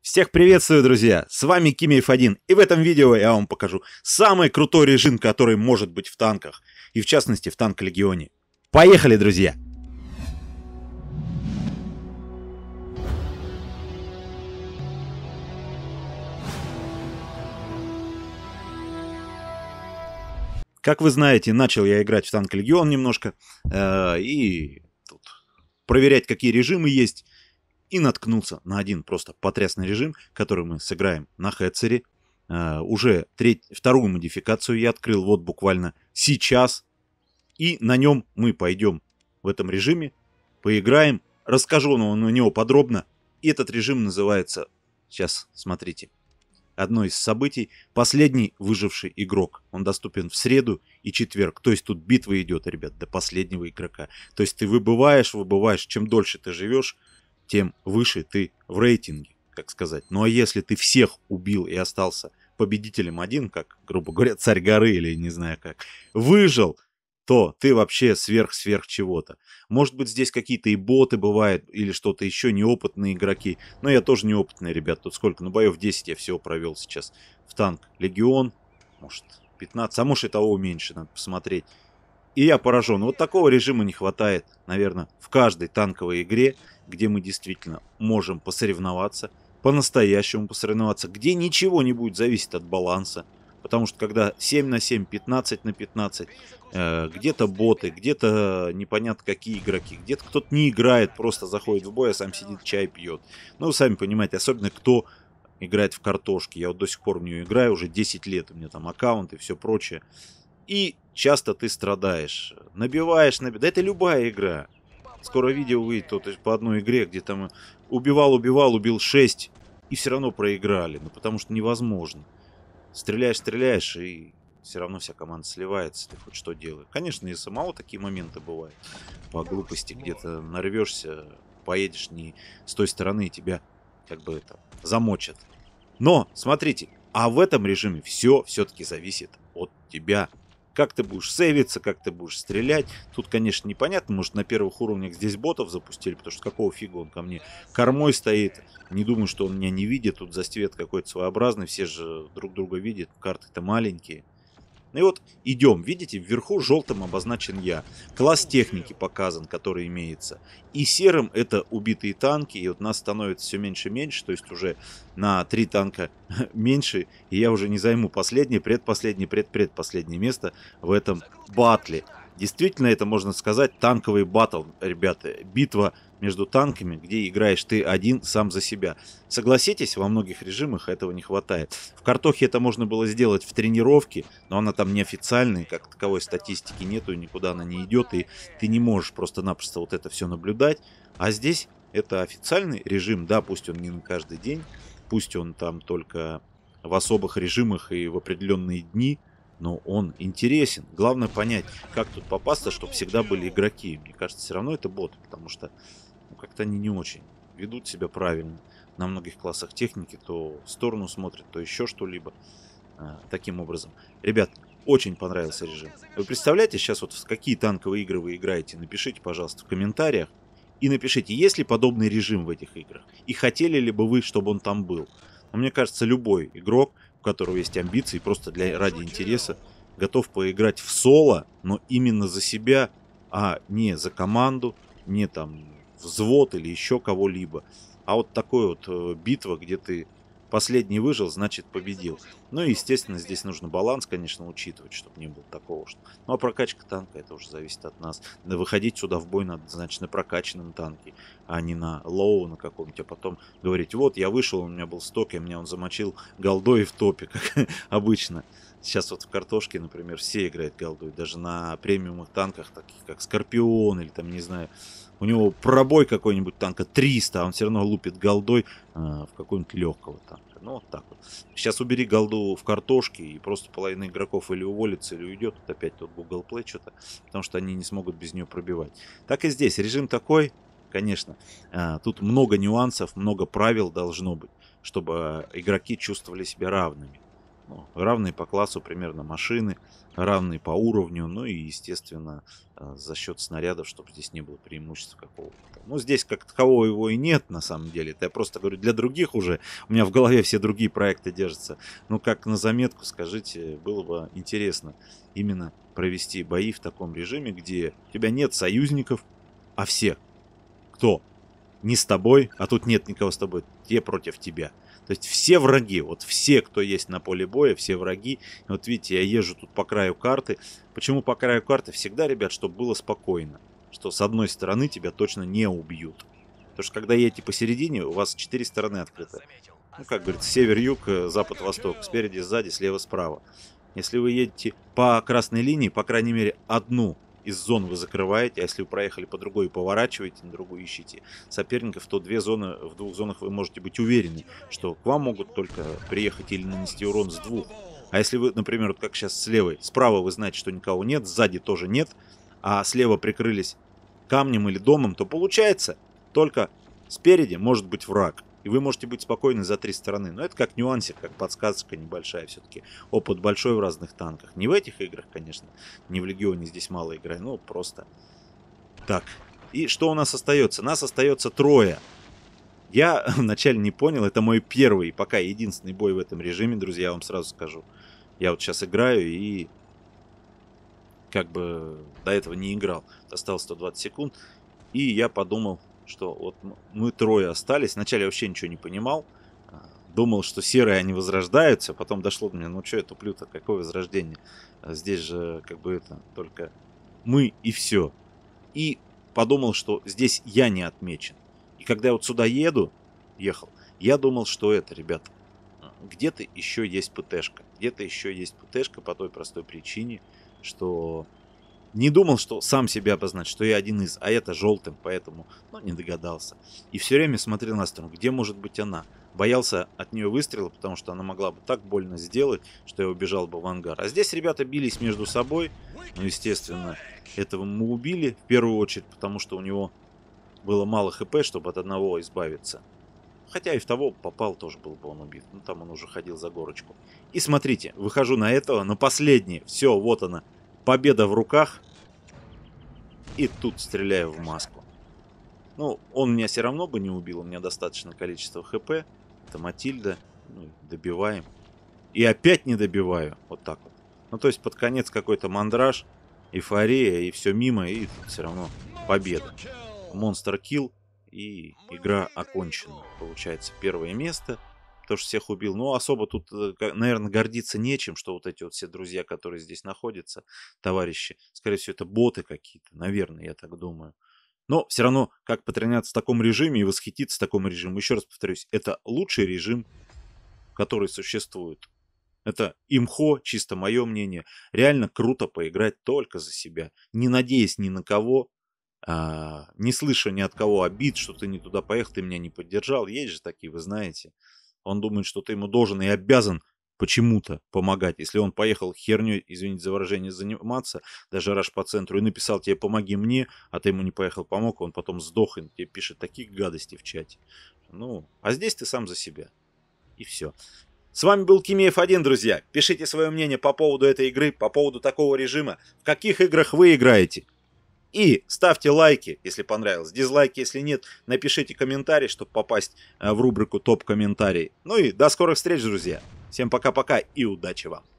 Всех приветствую, друзья! С вами Кимеев1, и в этом видео я вам покажу самый крутой режим, который может быть в танках, и в частности в Танк-Легионе. Поехали, друзья! Как вы знаете, начал я играть в Танк-Легион немножко, и тут проверять, какие режимы есть. И наткнулся на один просто потрясный режим, который мы сыграем на Хетцере. Уже вторую модификацию я открыл вот буквально сейчас. И на нем мы пойдем в этом режиме, поиграем, расскажу на него подробно. И этот режим называется, сейчас смотрите, одно из событий, последний выживший игрок. Он доступен в среду и четверг. То есть тут битва идет, ребят, до последнего игрока. То есть ты выбываешь, чем дольше ты живешь, тем выше ты в рейтинге, как сказать. Ну а если ты всех убил и остался победителем один, как, грубо говоря, царь горы или не знаю как, выжил, то ты вообще сверх чего-то. Может быть, здесь какие-то и боты бывают, или что-то еще, неопытные игроки. Но я тоже неопытный, ребят. Тут сколько? Ну, боев 10 я всего провел сейчас в танк Легион. Может, 15, а может и того меньше, надо посмотреть. И я поражен. Вот такого режима не хватает, наверное, в каждой танковой игре, где мы действительно можем посоревноваться, по-настоящему посоревноваться, где ничего не будет зависеть от баланса. Потому что когда 7 на 7, 15 на 15, где-то боты, где-то непонятно какие игроки, где-то кто-то не играет, просто заходит в бой, а сам сидит, чай пьет. Ну, вы сами понимаете, особенно кто играет в картошки. Я вот до сих пор в нее играю, уже 10 лет у меня там аккаунт и все прочее. И часто ты страдаешь, набиваешь, да это любая игра. Скоро видео выйдет по одной игре, где там убил 6, и все равно проиграли. Ну, потому что невозможно. Стреляешь, и все равно вся команда сливается, ты хоть что делаешь. Конечно, и самого такие моменты бывают. По глупости где-то нарвешься, поедешь не с той стороны, и тебя как бы это замочат. Но, смотрите, а в этом режиме все-таки зависит от тебя. Как ты будешь сейвиться, как ты будешь стрелять. Тут, конечно, непонятно. Может, на первых уровнях здесь ботов запустили, потому что какого фига он ко мне кормой стоит. Не думаю, что он меня не видит. Тут засвет какой-то своеобразный. Все же друг друга видят. Карты-то маленькие. Ну и вот идем. Видите, вверху желтым обозначен я. Класс техники показан, который имеется. И серым это убитые танки. И вот нас становится все меньше и меньше. То есть уже на 3 танка меньше. И я уже не займу последнее, предпоследнее место в этом батле. Действительно, это можно сказать танковый батл, ребята. Битва между танками, где играешь ты один сам за себя. Согласитесь, во многих режимах этого не хватает. В картохе это можно было сделать в тренировке, но она там неофициальная, как таковой статистики нету, никуда она не идет, и ты не можешь просто-напросто вот это все наблюдать. А здесь это официальный режим, да, пусть он не на каждый день, пусть он там только в особых режимах и в определенные дни, но он интересен. Главное понять, как тут попасться, чтобы всегда были игроки. Мне кажется, все равно это боты, потому что как-то они не очень ведут себя правильно. На многих классах техники то в сторону смотрят, то еще что-либо. Таким образом. Ребят, очень понравился режим. Вы представляете, сейчас вот в какие танковые игры вы играете? Напишите, пожалуйста, в комментариях. И напишите, есть ли подобный режим в этих играх. И хотели ли бы вы, чтобы он там был. Но мне кажется, любой игрок, у которого есть амбиции, просто ради интереса, готов поиграть в соло, но именно за себя, а не за команду, не там взвод или еще кого-либо. А вот такой вот битва, где ты последний выжил, значит победил. Ну и, естественно, здесь нужно баланс, конечно, учитывать, чтобы не было такого. Что... Ну а прокачка танка, это уже зависит от нас. Да выходить сюда в бой надо, значит, на прокачанном танке, а не на лоу на каком-нибудь. А потом говорить, вот, я вышел, у меня был сток, и меня он замочил голдой в топе, как обычно. Сейчас вот в картошке, например, все играют голдой. Даже на премиумных танках, таких как Скорпион или там, не знаю, у него пробой какой-нибудь танка 300, а он все равно лупит голдой в какого-нибудь легкого танка. Ну, вот так вот. Сейчас убери голду в картошке, и просто половина игроков или уволится, или уйдет. Тут опять тут Google Play что-то, потому что они не смогут без нее пробивать. Так и здесь. Режим такой, конечно. Тут много нюансов, много правил должно быть, чтобы игроки чувствовали себя равными. Ну, равные по классу примерно машины, равные по уровню, ну и, естественно, за счет снарядов, чтобы здесь не было преимущества какого-то. Ну, здесь как такового его и нет, на самом деле. Это я просто говорю, для других уже, у меня в голове все другие проекты держатся. Ну, как на заметку, скажите, было бы интересно именно провести бои в таком режиме, где у тебя нет союзников, а все, кто не с тобой, а тут нет никого с тобой, те против тебя. То есть все враги, вот все, кто есть на поле боя, все враги. Вот видите, я езжу тут по краю карты. Почему по краю карты? Всегда, ребят, чтобы было спокойно. Что с одной стороны тебя точно не убьют. Потому что когда едете посередине, у вас 4 стороны открыты. Ну, как говорится, север-юг, запад-восток, спереди, сзади, слева-справа. Если вы едете по красной линии, по крайней мере, одну из зон вы закрываете, а если вы проехали по другой и поворачиваете, на другую ищите соперников, то в двух зонах вы можете быть уверены, что к вам могут только приехать или нанести урон с двух. А если вы, например, вот как сейчас с левой, справа вы знаете, что никого нет, сзади тоже нет, а слева прикрылись камнем или домом, то получается, только спереди может быть враг. И вы можете быть спокойны за 3 стороны. Но это как нюансик, как подсказка небольшая все-таки. Опыт большой в разных танках. Не в этих играх, конечно. Не в Легионе здесь мало играю. Ну, просто так. И что у нас остается? Нас остается 3. Я вначале не понял. Это мой первый, пока единственный бой в этом режиме, друзья, я вам сразу скажу. Я вот сейчас играю и как бы до этого не играл. Осталось 120 секунд. И я подумал, что вот мы 3 остались. Вначале я вообще ничего не понимал. Думал, что серые они возрождаются. Потом дошло до меня, ну что я туплю-то, какое возрождение? Здесь же как бы это только мы и все. И подумал, что здесь я не отмечен. И когда я вот сюда ехал, я думал, что это, ребята, где-то еще есть ПТшка. Где-то еще есть ПТшка по той простой причине, что... Не думал, что сам себя обозначить, что я один из, а это желтым, поэтому, ну, не догадался. И все время смотрел на сторону, где может быть она. Боялся от нее выстрела, потому что она могла бы так больно сделать, что я убежал бы в ангар. А здесь ребята бились между собой. Ну, естественно, этого мы убили в первую очередь, потому что у него было мало хп, чтобы от одного избавиться. Хотя и в того попал, тоже был бы он убит. Ну, там он уже ходил за горочку. И смотрите, выхожу на этого, на последнее. Все, вот она. Победа в руках. И тут стреляю в маску. Ну, он меня все равно бы не убил. У меня достаточно количество хп. Это Матильда. Ну, добиваем. И опять не добиваю. Вот так вот. Ну, то есть под конец какой-то мандраж, эйфория, и все мимо. И все равно победа. Монстр килл. И игра окончена. Получается, 1 место. Потому что всех убил. Ну, особо тут, наверное, гордиться нечем, что вот эти вот все друзья, которые здесь находятся, товарищи, скорее всего, это боты какие-то. Наверное, я так думаю. Но все равно, как потренироваться в таком режиме и восхититься такому режиму. Еще раз повторюсь, это лучший режим, который существует. Это имхо, чисто мое мнение. Реально круто поиграть только за себя. Не надеясь ни на кого. Не слыша ни от кого обид, что ты не туда поехал, ты меня не поддержал. Есть же такие, вы знаете. Он думает, что ты ему должен и обязан почему-то помогать. Если он поехал херней, извините за выражение, заниматься, даже раш по центру, и написал тебе «помоги мне», а ты ему не поехал, помог, он потом сдох, и тебе пишет таких гадостей в чате. Ну, а здесь ты сам за себя. И все. С вами был Кимеев1, друзья. Пишите свое мнение по поводу этой игры, по поводу такого режима. В каких играх вы играете? И ставьте лайки, если понравилось. Дизлайки, если нет. Напишите комментарий, чтобы попасть в рубрику топ-комментарий. Ну и до скорых встреч, друзья. Всем пока-пока и удачи вам.